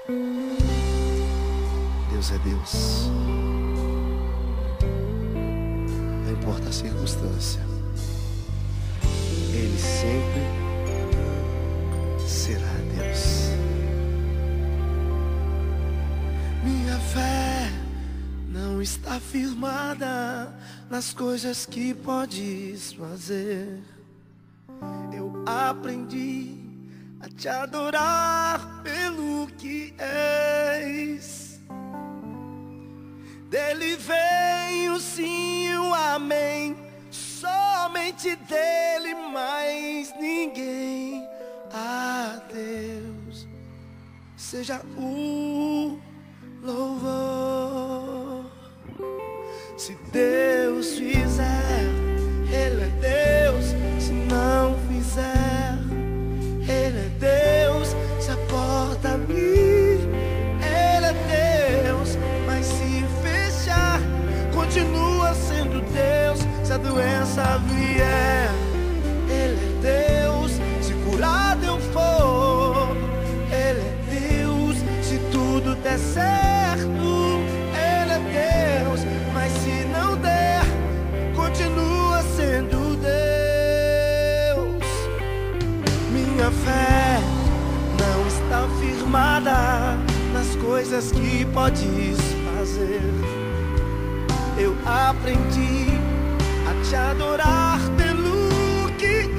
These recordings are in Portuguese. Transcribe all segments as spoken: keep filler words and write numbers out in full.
Deus é Deus. Não importa a circunstância, Ele sempre será Deus. Minha fé não está firmada nas coisas que podes fazer. Eu aprendi a te adorar pelo que és. Dele vem o sim e o amém, somente dele, mais ninguém. A Deus seja o louvor. Se Deus fizer, Ele é Deus. Se não fizer, Ele é Deus. Se a porta abrir, Ele é Deus. Mas se fechar, continua sendo Deus. Se a doença vier, Ele é Deus. Se curado eu for, Ele é Deus. Se tudo der certo, Ele é Deus. Mas se não der, continua sendo Deus. Minha fé não está firmada nas coisas que podes fazer. Eu aprendi a te adorar pelo que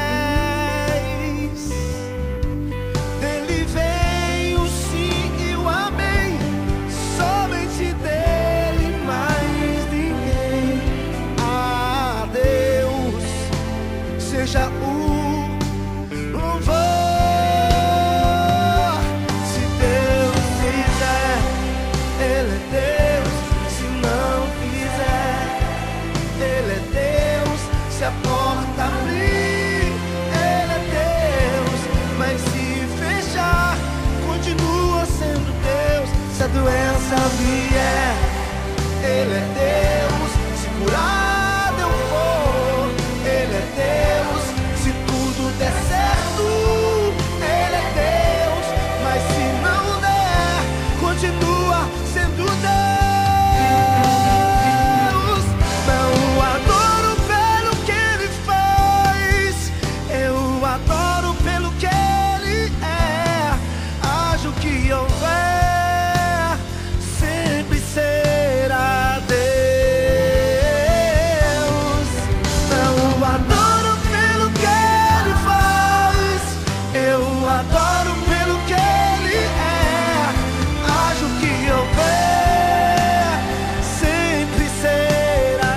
és. Dele vem o sim e o amém, somente dele, mais ninguém. A Deus seja o louvor. Se Deus fizer, Ele é Deus. Se não fizer, Ele é Deus. Se a porta abrir, Ele é Deus. Mas se fechar, continua sendo Deus. Se a doença vier, Ele é Deus. Se curado eu for, Ele é Deus. Se tudo der certo, Ele é Deus. Mas se não der, continua sendo Deus. Não adoro pelo que Ele faz, eu adoro pelo que Ele é. Haja o que houver, sempre será Deus. Não adoro pelo que Ele faz, eu adoro pelo que Ele é. Haja o que houver, sempre será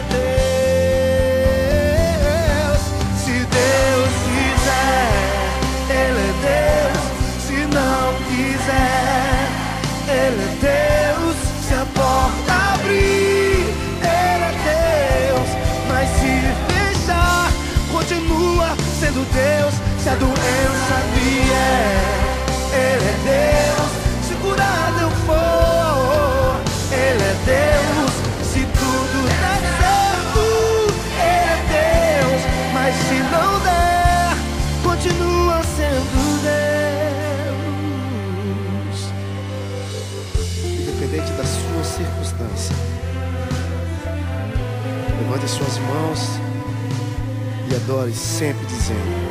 Deus. Se Deus quiser, Ele é Deus. Se não quiser, Ele é Deus. Se a porta abrir, Ele é Deus. Mas se fechar, continua sendo Deus. Se a doença vier, Ele é Deus. Se curado eu for, Ele é Deus. Se tudo der certo, Ele é Deus. Mas se não der, continua sendo Deus. Independente da sua circunstância, levante suas mãos e adore sempre dizendo: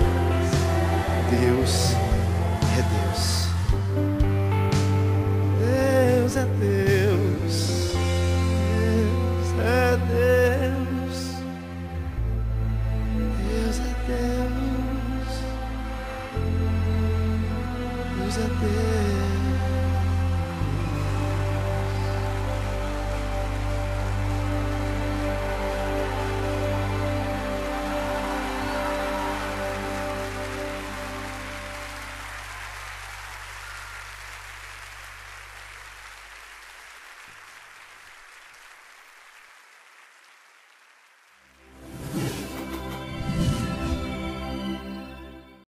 Deus é Deus. Deus é Deus.